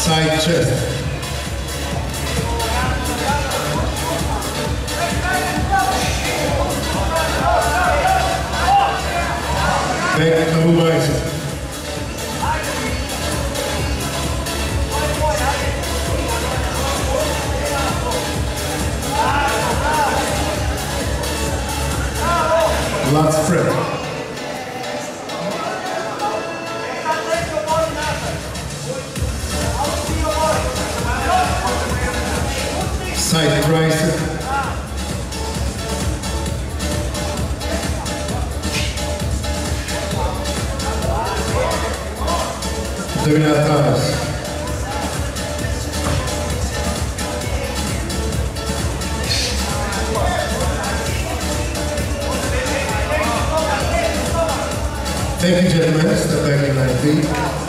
Side chest. Back double bicep. Lat spread. Side tricep. Abdominal thighs. Thank you, gentlemen. Step back in 9 feet.